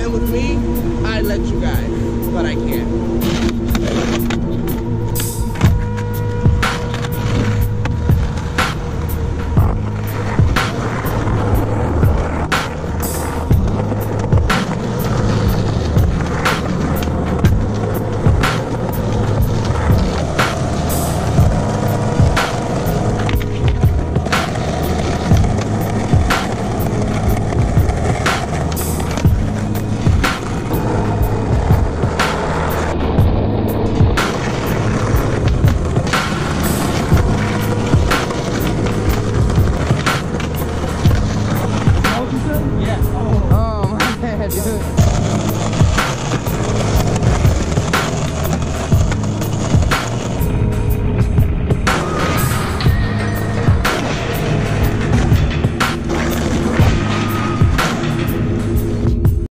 And with me, I'd let you guide, but I can't. Oh my god, dude.